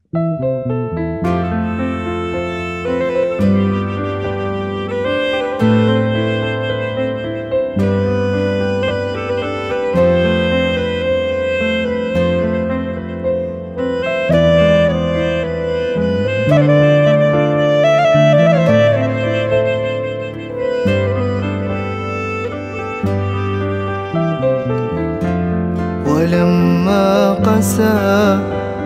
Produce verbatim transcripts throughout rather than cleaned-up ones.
ولما قسى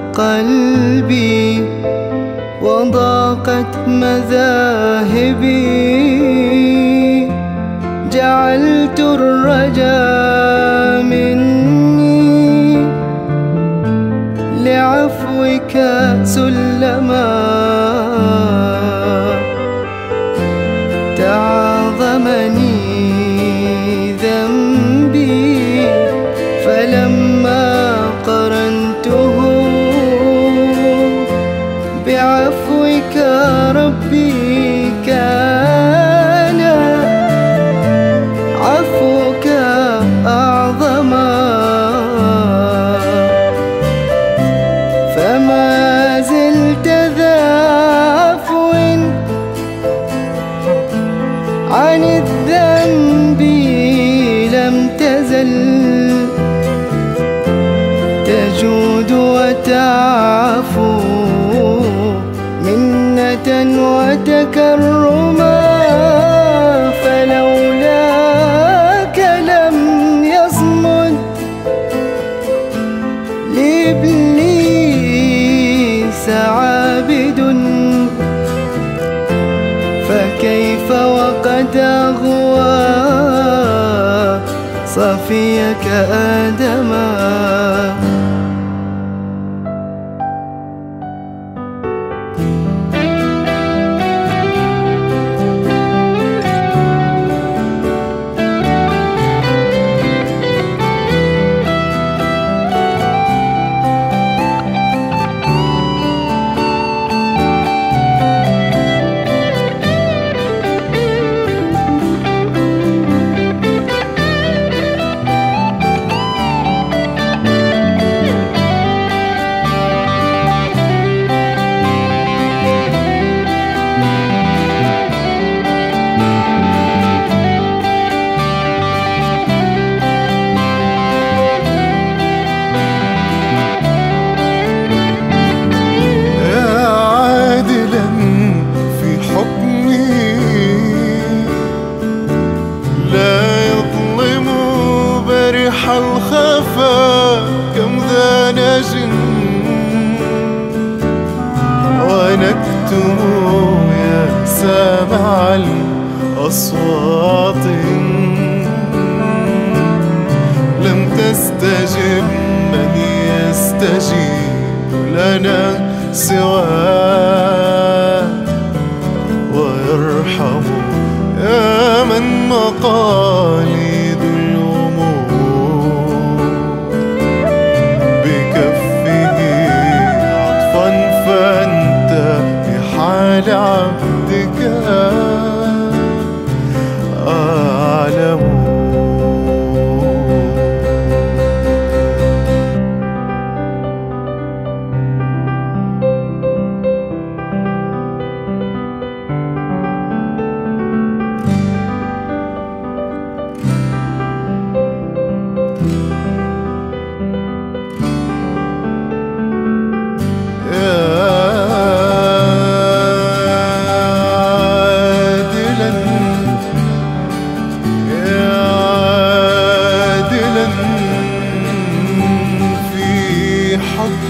قلبي وضاقت مذاهبي جعلت الرجاء مني لعفوك سلما. تعاظمني ذنبي فلما قرنته بعفوك ربي كان عفوك أعظما. فما زلت ذا عفو عن الذنب لم تزل تجود وتعفو منة وتكرما. فلولاك لم يصمد لإبليس عابد فكيف وقد أغوى صفيك آدما. الخفا كم ذا نج ونكتم يا سامع الأصوات لم تستجب من يستجيب لنا سواك ويرحم يا من مقاليد الأمور بكفه عطفا فأنت بحال عبدك أعلم. حق